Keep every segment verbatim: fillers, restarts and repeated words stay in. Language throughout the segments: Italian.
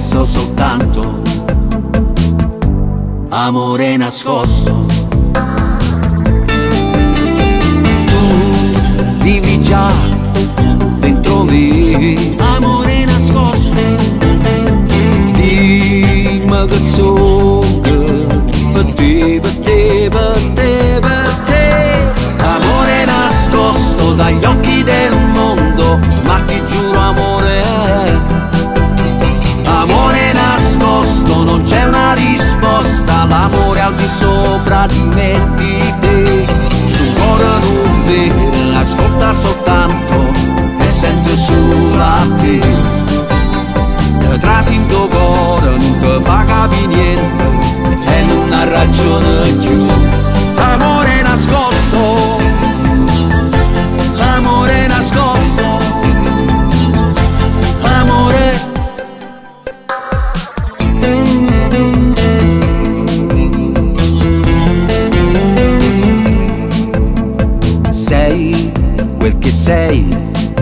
adesso soltanto amore nascosto. Tu vivi già dentro me, amore nascosto. Dimmi che sono per te, per te, per te, per te. Amore nascosto dagli occhi del mondo, ma ti giuro amore, amore nascosto, non c'è una risposta. L'amore al di sopra di me e di te. Sul cuore non vede, ascolta soltanto e sente solo a te. Te trasi in tuo cuore, non ti fa capire niente e non ha ragione più. Amore nascosto, amore nascosto, amore. Sei quel che sei,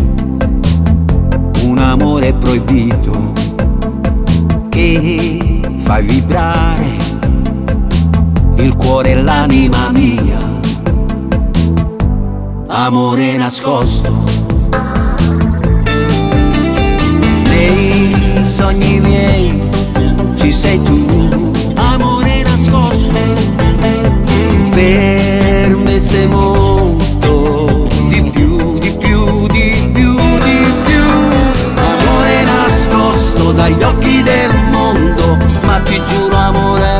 un amore proibito che fai vibrare il cuore e l'anima mia. Amore nascosto nei sogni miei ci sei tu. Amore nascosto per me sei molto di più, di più, di più, di più. Amore nascosto dagli occhi del mondo, ma ti giuro amore,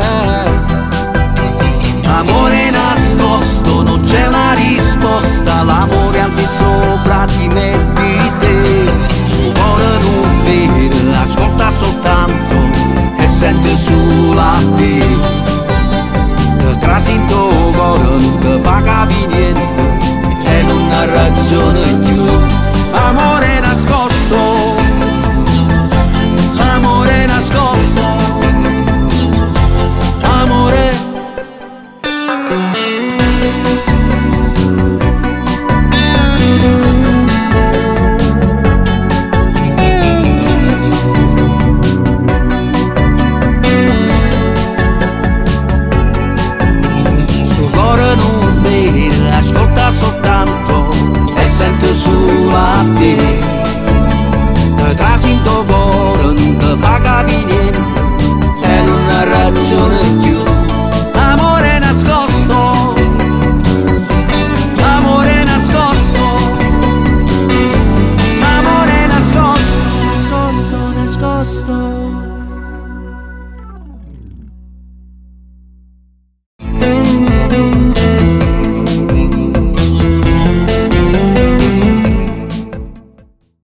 amore nascosto, non c'è una risposta. L'amore al di sopra di me e di te. Sul cuore non vede, ascolta soltanto e sente solo a te.